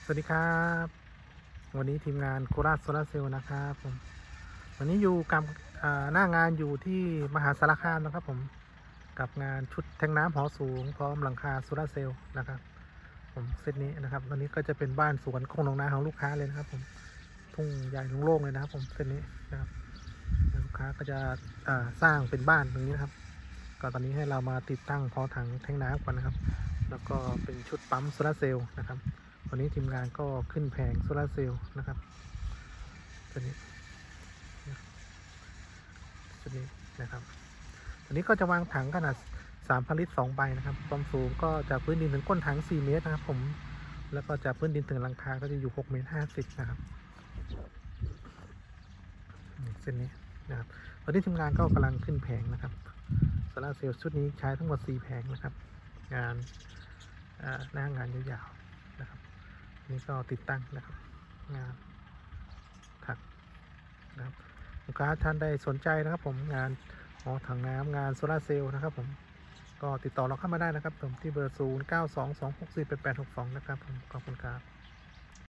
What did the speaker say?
สวัสดีครับวันนี้ทีมงานโคราชโซลาร์เซลล์นะครับผมวันนี้อยู่กับหน้างานอยู่ที่มหาสารคามนะครับผมกับงานชุดแทงน้ำหอสูงพร้อมหลังคาโซลาร์เซลล์นะครับผมเซตนี้นะครับวันนี้ก็จะเป็นบ้านสวนโครงหนองนาของลูกค้าเลยนะครับผมทุ่งใหญ่โล่งๆเลยนะครับผมเซตนี้นะครับลูกค้าก็จะสร้างเป็นบ้านตรงนี้นะครับก็ตอนนี้ให้เรามาติดตั้งพอถังแทงน้ำก่อนนะครับแล้วก็เป็นชุดปั๊มโซลาร์เซลล์นะครับวันนี้ทีมงานก็ขึ้นแผงโซลาร์เซลล์นะครับตัวนี้นะครับอันนี้ก็จะวางถังขนาด3,000 ลิตร2 ใบนะครับความสูงก็จากพื้นดินถึงก้นถัง4 เมตรนะครับผมแล้วก็จากพื้นดินถึงหลังคาก็จะอยู่6.50 เมตรนะครับเส้นนี้นะครับตอนนี้ทีมงานก็กำลังขึ้นแผงนะครับโซลาร์เซลล์ชุดนี้ใช้ทั้งหมด4 แผงนะครับงานหน้างานยาวๆนะครับนี่ก็ติดตั้งนะครับงานถักนะครับลูกค้าท่านใดสนใจนะครับผมงานหอถังน้ำงานโซลาร์เซลล์นะครับผมก็ติดต่อเราเข้ามาได้นะครับผมที่เบอร์0922648862นะครับผมขอบคุณครับ